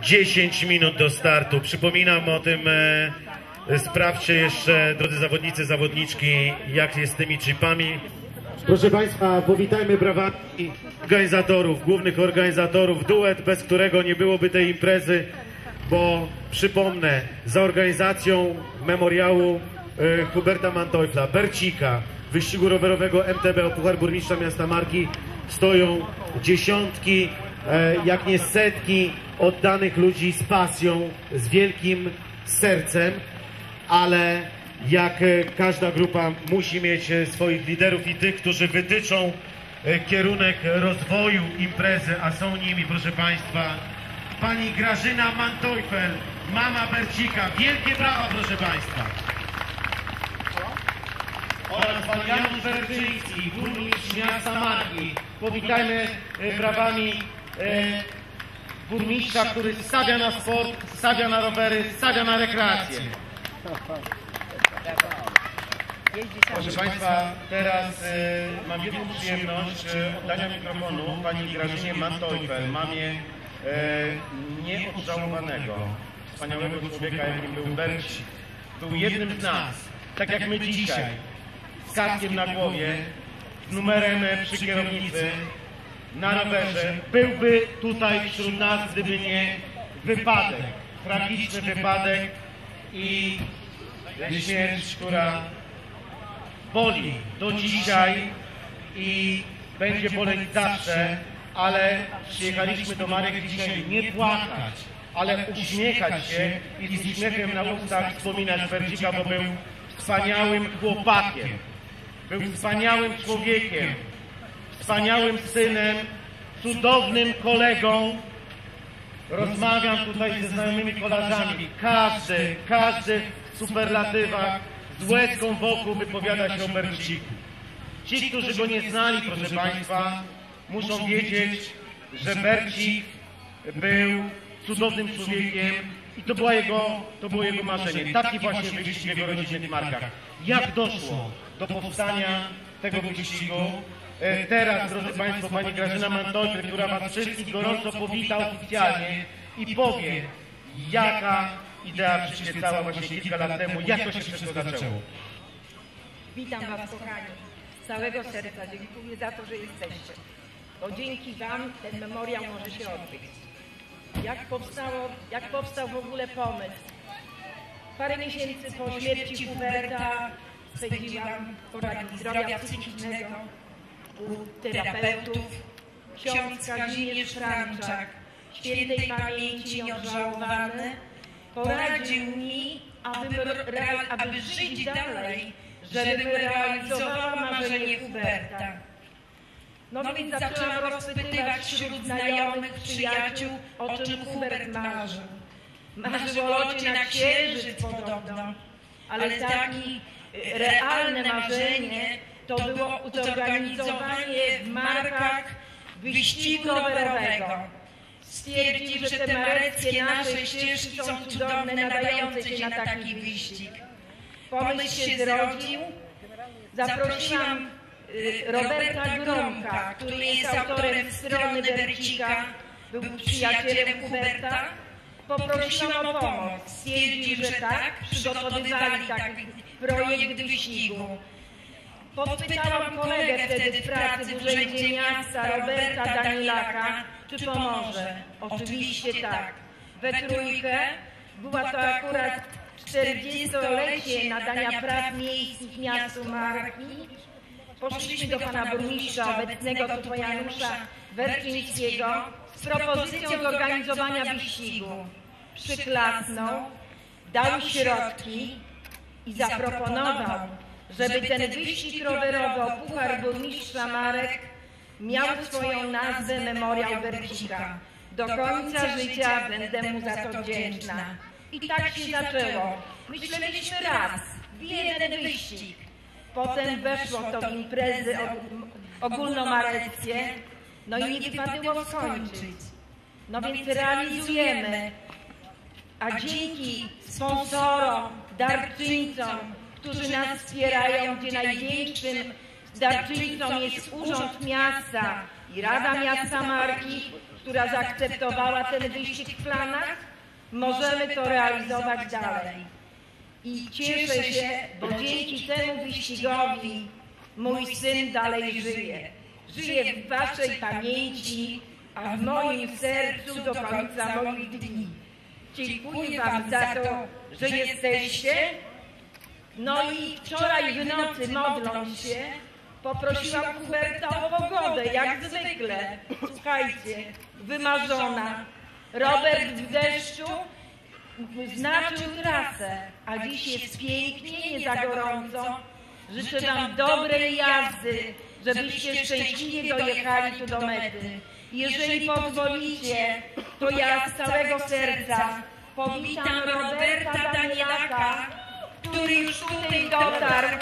10 minut do startu. Przypominam o tym, sprawdźcie jeszcze, drodzy zawodnicy, zawodniczki, jak jest z tymi chipami. Proszę Państwa, powitajmy brawami organizatorów, głównych organizatorów, duet, bez którego nie byłoby tej imprezy, bo przypomnę, za organizacją memoriału Huberta Manteuffela, Bercika, wyścigu rowerowego MTB o Puchar Burmistrza Miasta Marki stoją dziesiątki, jak nie setki oddanych ludzi z pasją, z wielkim sercem, ale jak każda grupa musi mieć swoich liderów i tych, którzy wytyczą kierunek rozwoju imprezy, a są nimi, proszę Państwa, pani Grażyna Manteuffel, mama Bercika. Wielkie brawa, proszę Państwa. Oraz pan Janusz Berczyński, burmistrz miasta Marki. Powitajmy brawami burmistrza, który stawia na sport, stawia na rowery, stawia na rekreację. Proszę Państwa, teraz mam wielką przyjemność oddania mikrofonu pani Grażynie Manteuffel, mamie nieodżałowanego, wspaniałego człowieka, jakim był Bercik. Był jednym z nas, tak jak my dzisiaj, z kaskiem na głowie, z numerem przy kierownicy, na rowerze. Byłby tutaj wśród nas, gdyby nie wypadek, tragiczny wypadek i śmierć, która boli do dzisiaj i będzie boleć zawsze, ale przyjechaliśmy do Marek dzisiaj nie płakać, ale uśmiechać się i z uśmiechem na ustach wspominać Bercika, bo był wspaniałym chłopakiem, był wspaniałym człowiekiem, wspaniałym synem, cudownym kolegą. Rozmawiam tutaj ze znajomymi kolarzami. Każdy w superlatywach z łezką wokół wypowiada się o Berciku. Ci, którzy go nie znali, proszę Państwa, muszą wiedzieć, że Bercik był cudownym człowiekiem i to było jego marzenie. Taki właśnie wyścig w jego rodzinnych Markach. Jak doszło do powstania tego wyścigu? Teraz, drodzy Państwo, pani Grażyna Manteuffel, która Was wszystkich gorąco powita oficjalnie i powie, jaka idea przyświecała właśnie kilka lat temu, jak to się wszystko zaczęło. Witam Was, kochani, z całego serca. Dziękuję za to, że jesteście. Bo dzięki Wam ten memoriał może się odbyć. Jak powstał w ogóle pomysł? Parę miesięcy po śmierci Huberta spędziłam w poradni zdrowia psychicznego u terapeutów. Ksiądz Kazimierz Franczak, świętej pamięci nieodżałowany, poradził mi, aby żyć dalej, żebym realizowała marzenie Huberta. No więc zaczęłam rozpytywać wśród znajomych, przyjaciół, o czym Hubert marzył. Marzył o locie na księżyc podobno, ale takie realne marzenie to było zorganizowanie w Markach wyścigu rowerowego. Stwierdził, że te mareckie nasze ścieżki są cudowne, nadające się na taki wyścig. Pomysł się zrodził. Zaprosiłam Roberta Gromka, który jest autorem strony Bercika, był przyjacielem Huberta. Poprosiłam o pomoc. Stwierdził, że tak, przygotowywali taki projekt wyścigu. Podpytałam kolegę wtedy w pracy w Urzędzie Miasta, Roberta Danilaka, czy pomoże. Oczywiście tak. We trójkę. Była to akurat 40-lecie nadania praw miejskich miastu Marki. Poszliśmy do pana burmistrza obecnego tu Janusza Werczyńskiego z propozycją zorganizowania wyścigu. Przyklasnął, dał środki i zaproponował, żeby ten wyścig rowerowy o Puchar Burmistrza Marek miał swoją nazwę Memoriał Bercika. Do końca życia będę mu za to wdzięczna. I tak się zaczęło. Myśleliśmy raz, w jeden wyścig. Potem weszło to w imprezy ogólnomareckie, no i nie wypadło skończyć. No więc realizujemy, a dzięki sponsorom, darczyńcom, którzy nas wspierają, gdzie największym darczyńcą jest Urząd Miasta i Rada Miasta Marki, która zaakceptowała ten wyścig w planach, możemy to realizować dalej. I cieszę się, bo dzięki temu wyścigowi mój syn dalej żyje. Żyje w waszej pamięci, a w moim sercu do końca moich dni. Dziękuję wam za to, że jesteście. No i wczoraj w nocy, modląc się, poprosiłam Huberta o pogodę, jak zwykle. Słuchajcie, wymarzona. Robert w deszczu znaczył trasę, a dziś jest pięknie, nie za gorąco. Życzę wam dobrej jazdy, żebyście szczęśliwie dojechali tu do mety. Jeżeli pozwolicie, to ja z całego serca powitam Roberta Danielaka, który już tutaj dotarł.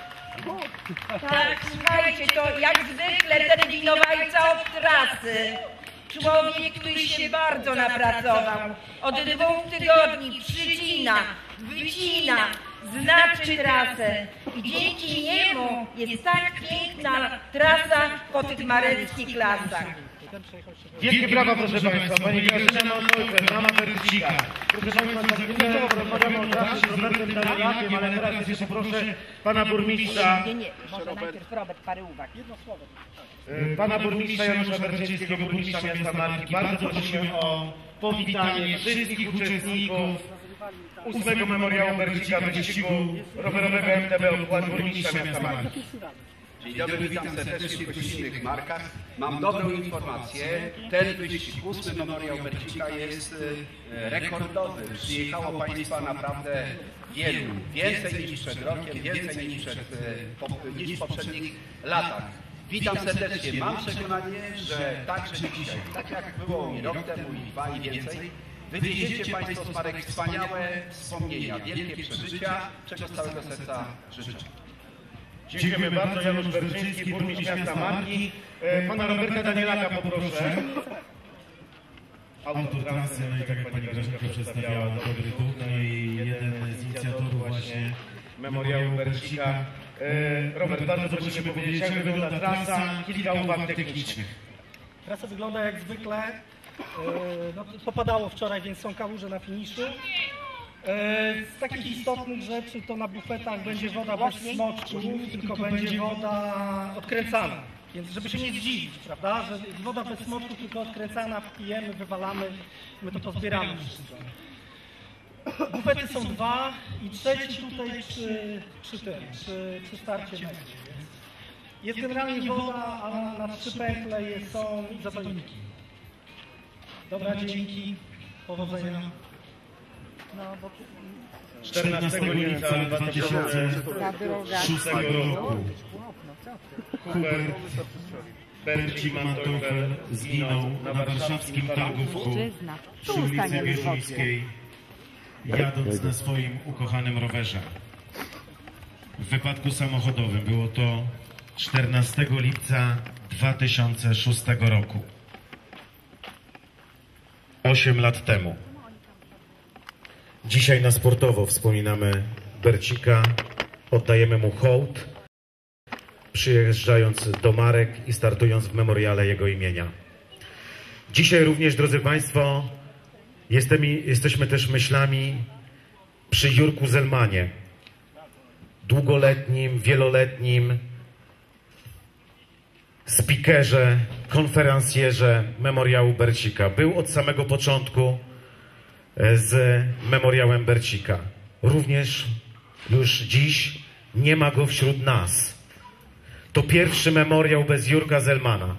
Tak, słuchajcie, to jak zwykle ten winowajca od trasy. Człowiek, który się bardzo napracował. Od 2 tygodni przycina, wycina, znaczy trasę. I dzięki niemu jest tak piękna trasa po tych mareckich lasach. Wielkie brawa, proszę Państwa, Pani Grażyna Mantojfer, mama Bercika. Proszę Państwa, chwilowo rozmawiamy o trasie z Robertem Danielakiem, ale teraz jeszcze poproszę Pana Burmistrza. Nie, może najpierw Robert, parę uwag. Jedno słowo. Pana Burmistrza Janusza Berczyńskiego, Burmistrza Miasta Marki. Bardzo prosimy o powitanie wszystkich uczestników 8. Memoriału Bercika, wyścigu rowerowego MTB Układ Burmistrza Miasta Marki. Dzień dobry, witam serdecznie w gościnnych Markach. Mam dobrą informację. Ten wyścig 8. Memoriał Bercika jest rekordowy. Przyjechało Państwa naprawdę wielu. Więcej niż przed rokiem, więcej niż w poprzednich latach. Witam serdecznie. Mam przekonanie, że także dzisiaj, tak jak było i rok temu, i 2 i więcej, wywieziecie Państwo z Marek wspaniałe wspomnienia, wielkie przeżycia, czego z całego serca życzę. Dziękujemy bardzo. Janusz Berczyński, burmistrz Miasta Marki. Pana Roberta Danielaka poproszę. Autor trasy, no i tak jak Pani Grażynka przedstawiała, dobry duch, no i jeden z inicjatorów właśnie Memoriału Bercika. Robert, bardzo prosimy powiedzieć, jak wygląda trasa, kilka uwag technicznych. Trasa wygląda jak zwykle. No, popadało wczoraj, więc są kałuże na finiszu. Z takich istotnych rzeczy to na bufetach będzie woda bez smoczków, tylko będzie woda odkręcana. Więc żeby się nie zdziwić, prawda, że woda bez smoczków, tylko odkręcana, pijemy, wywalamy, my to pozbieramy wszystko. Bufety są 2 i trzeci tutaj przy starcie meczu. Jest generalnie woda, a na 3 pętle są zapalniki. Dobra, dzięki, powodzenia. 14 lipca 2006 roku Hubert Bercik Mantojfer zginął na warszawskim targówku przy ulicy Wierzbińskiej, jadąc na swoim ukochanym rowerze. W wypadku samochodowym było to 14 lipca 2006 roku. 8 lat temu. Dzisiaj na sportowo wspominamy Bercika, oddajemy mu hołd, przyjeżdżając do Marek i startując w memoriale jego imienia. Dzisiaj również, drodzy Państwo, jesteśmy też myślami przy Jurku Zelmanie, długoletnim, wieloletnim speakerze, konferencjerze memoriału Bercika. Był od samego początku z memoriałem Bercika. Również już dziś nie ma go wśród nas. To pierwszy memoriał bez Jurka Zelmana.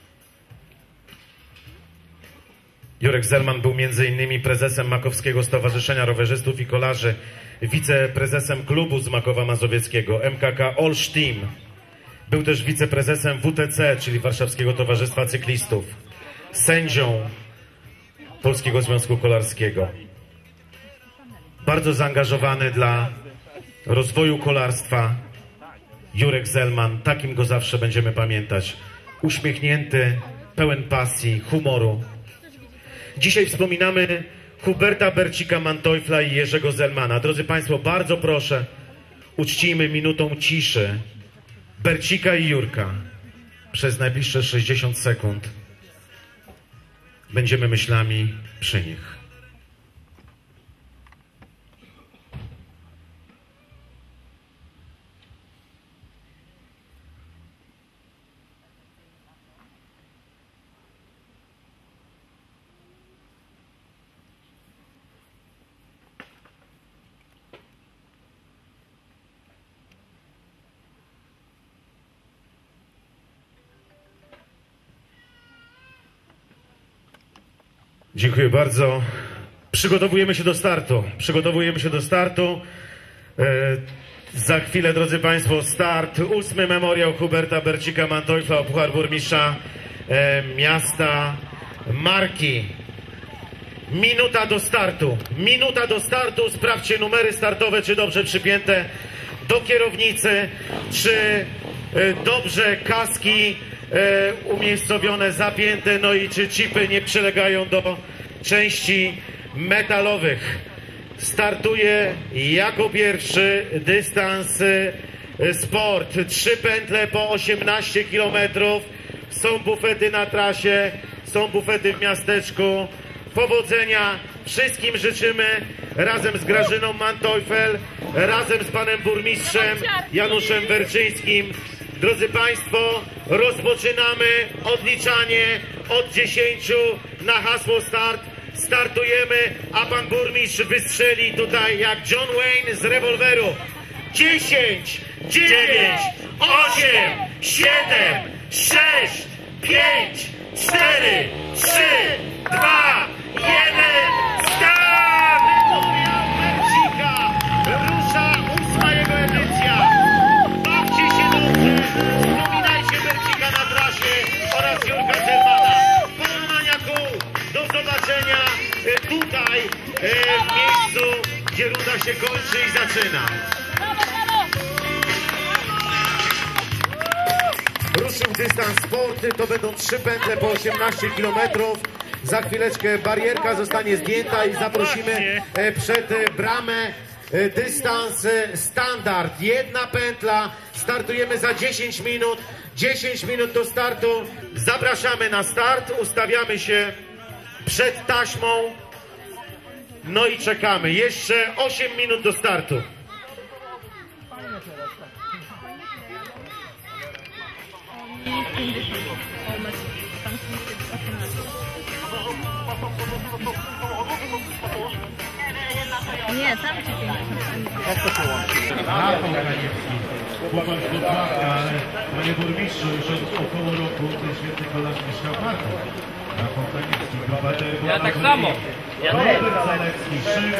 Jurek Zelman był m.in. prezesem Makowskiego Stowarzyszenia Rowerzystów i Kolarzy, wiceprezesem klubu z Makowa Mazowieckiego, MKK Olsztyn. Był też wiceprezesem WTC, czyli Warszawskiego Towarzystwa Cyklistów, sędzią Polskiego Związku Kolarskiego. Bardzo zaangażowany dla rozwoju kolarstwa Jurek Zelman, takim go zawsze będziemy pamiętać. Uśmiechnięty, pełen pasji, humoru. Dzisiaj wspominamy Huberta Bercika Mantojfla i Jerzego Zelmana. Drodzy Państwo, bardzo proszę, uczcijmy minutą ciszy Bercika i Jurka przez najbliższe 60 sekund. będziemy myślami przy nich. Dziękuję bardzo. Przygotowujemy się do startu. Za chwilę, drodzy Państwo, start. 8. memoriał Huberta Bercika Manteuffla o Puchar Burmistrza miasta Marki. Minuta do startu. Sprawdźcie numery startowe, czy dobrze przypięte do kierownicy, czy dobrze kaski umiejscowione, zapięte, no i czy chipy nie przylegają do części metalowych. Startuje jako pierwszy dystans sport. 3 pętle po 18 km. Są bufety na trasie, są bufety w miasteczku. Powodzenia wszystkim życzymy razem z Grażyną Manteuffel, razem z panem burmistrzem Januszem Werczyńskim. Drodzy Państwo, rozpoczynamy odliczanie od 10 na hasło start. Startujemy, a pan burmistrz wystrzeli tutaj jak John Wayne z rewolweru. 10, 9, 8, 7, 6, 5, 4, 3, 2, 1, start! Memoriał Bercika! Rusza 8. jego edycja. Bawcie się dobrze, wspominajcie Bercika na trasie oraz Jurka Zermana. Połamania kół, do zobaczenia tutaj w miejscu, gdzie runda się kończy i zaczyna. Ruszył dystans sporty, to będą 3 pętle po 18 km. Za chwileczkę barierka zostanie zdjęta i zaprosimy przed bramę. Dystans standard, 1 pętla. Startujemy za 10 minut. 10 minut do startu. Zapraszamy na start, ustawiamy się przed taśmą. No i czekamy. Jeszcze 8 minut do startu. Nie, tam ci Jak to połączyć? Chłopak z Wrocławia, ale panie burmistrzu, już od około roku ten świetny kolarz mieszkał w Marku. Rafał Kaniewski, bohater. Ja tak samo. Robert Zalewski, szef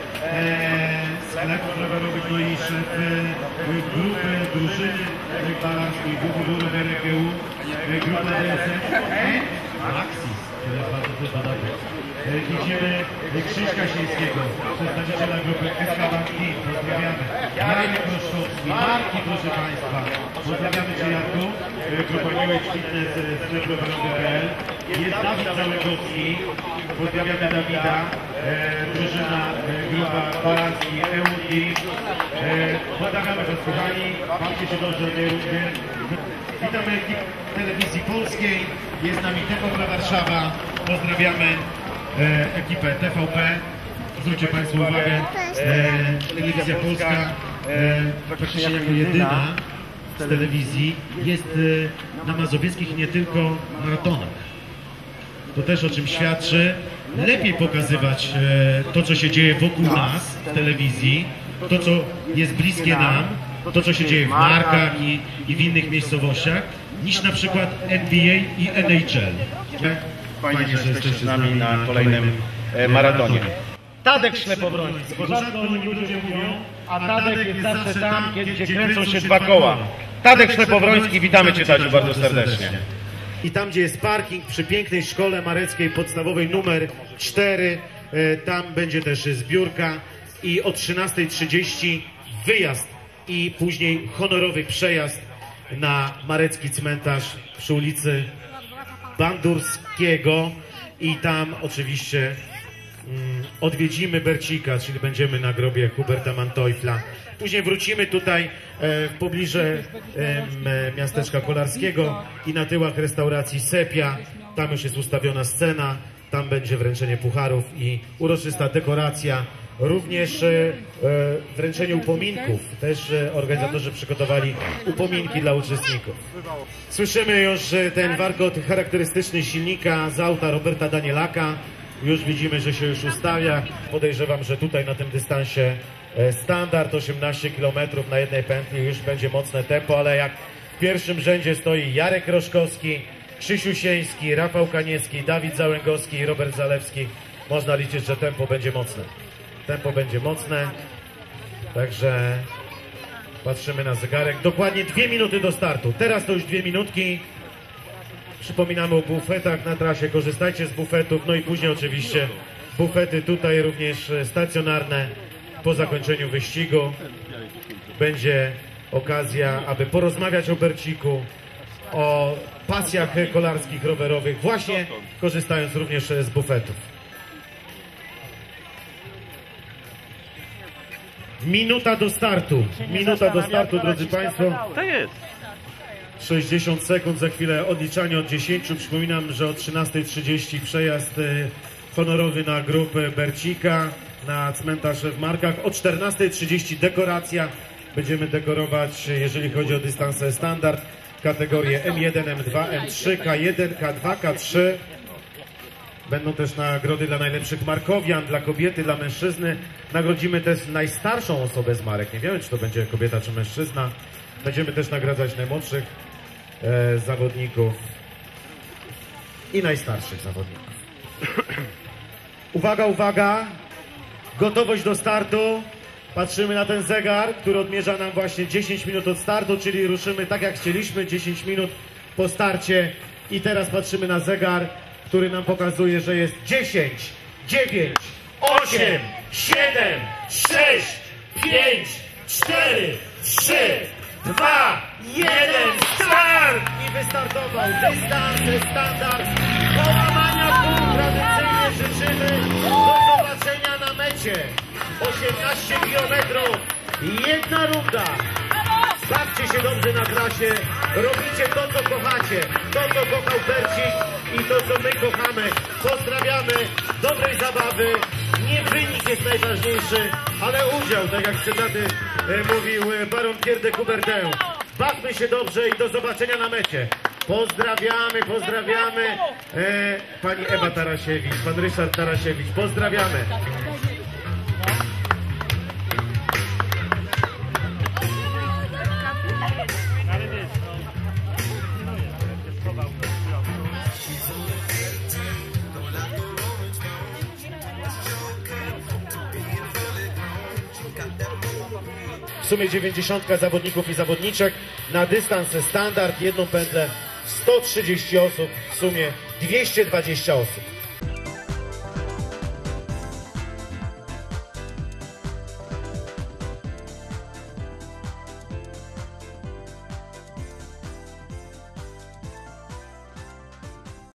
sklepów rowerowych, no i szef grupy, drużyny kolarskiej, grupy rowerek EU, grupa DSM, Maxis, to jest bardzo też dodatek. Widzimy Krzyśka Sińskiego, przedstawiciela grupy SK Banki, pozdrawiamy. Jarek Roszkowski, Marki, proszę Państwa, pozdrawiamy Cię Jarku, grupa New Age Fitness, sklep rowerowy.pl. Jest Dawid Załegowski, pozdrawiamy Dawida, drużyna, grupa kolarski EUDI. Pozdrawiamy Was kochani, bawcie się dobrze o tej rundzie. Witamy ekipę telewizji polskiej, jest z nami TVP Warszawa, pozdrawiamy ekipę TVP. Zwróćcie Państwo uwagę, telewizja polska praktycznie jako jedyna z telewizji jest na mazowieckich nie tylko maratonach. To też o czym świadczy. Lepiej pokazywać to, co się dzieje wokół nas w telewizji, to, co jest bliskie nam, to, co się dzieje w Markach i w innych miejscowościach, niż na przykład NBA i NHL. Fajnie, że jesteście z nami na kolejnym maratonie. Tadek Szlepowroński, bo rzadko o nim ludzie mówią, a Tadek jest zawsze tam, gdzie kręcą się 2 koła. Tadek Szlepowroński, witamy Cię, Tadziu, bardzo serdecznie. I tam, gdzie jest parking przy pięknej szkole mareckiej podstawowej numer 4, tam będzie też zbiórka i o 13:30 wyjazd i później honorowy przejazd na marecki cmentarz przy ulicy Bandurskiego i tam oczywiście odwiedzimy Bercika, czyli będziemy na grobie Huberta Manteuffla. Później wrócimy tutaj w pobliżu miasteczka kolarskiego i na tyłach restauracji Sepia. Tam już jest ustawiona scena Tam będzie wręczenie pucharów i uroczysta dekoracja. Również wręczenie upominków. Też organizatorzy przygotowali upominki dla uczestników. Słyszymy już ten warkot charakterystyczny silnika z auta Roberta Danielaka. Już widzimy, że się już ustawia. Podejrzewam, że tutaj na tym dystansie standard 18 km na jednej pętli już będzie mocne tempo, ale jak w pierwszym rzędzie stoi Jarek Roszkowski, Krzysiu Sieński, Rafał Kaniewski, Dawid Załęgowski i Robert Zalewski, można liczyć, że tempo będzie mocne. Tempo będzie mocne, także patrzymy na zegarek. Dokładnie 2 minuty do startu. Teraz to już 2 minutki. Przypominamy o bufetach na trasie. Korzystajcie z bufetów. No i później oczywiście bufety tutaj również stacjonarne. Po zakończeniu wyścigu będzie okazja, aby porozmawiać o Berciku, o pasjach kolarskich, rowerowych, właśnie korzystając również z bufetów. Minuta do startu. Minuta do startu, drodzy Państwo. To jest. 60 sekund, za chwilę odliczanie od 10. Przypominam, że o 13:30 przejazd honorowy na grupę Bercika na cmentarz w Markach. O 14:30 dekoracja. Będziemy dekorować, jeżeli chodzi o dystanse standard, kategorie M1, M2, M3, K1, K2, K3. Będą też nagrody dla najlepszych markowian, dla kobiety, dla mężczyzny. Nagrodzimy też najstarszą osobę z marek. Nie wiemy, czy to będzie kobieta, czy mężczyzna. Będziemy też nagradzać najmłodszych zawodników i najstarszych zawodników. Uwaga, uwaga! Gotowość do startu. Patrzymy na ten zegar, który odmierza nam właśnie 10 minut od startu, czyli ruszymy tak jak chcieliśmy, 10 minut po starcie. I teraz patrzymy na zegar, który nam pokazuje, że jest 10, 9, 8, 7, 6, 5, 4, 3, 2, 1, start! I wystartował dystans standard. Połamania pół tradycyjnie życzymy. Do zobaczenia na mecie. 18 km. Jedna runda. Bawcie się dobrze na trasie. Robicie to, co kochacie. To, co kochał Bercik i to, co my kochamy. Pozdrawiamy. Dobrej zabawy. Nie wynik jest najważniejszy, ale udział, tak jak cytaty mówił baron Pierre de Coubertin. Bawmy się dobrze i do zobaczenia na mecie. Pozdrawiamy, pozdrawiamy. Pani Ewa Tarasiewicz, pan Ryszard Tarasiewicz. Pozdrawiamy. W sumie 90 zawodników i zawodniczek na dystans standard, jedną pętlę 130 osób, w sumie 220 osób.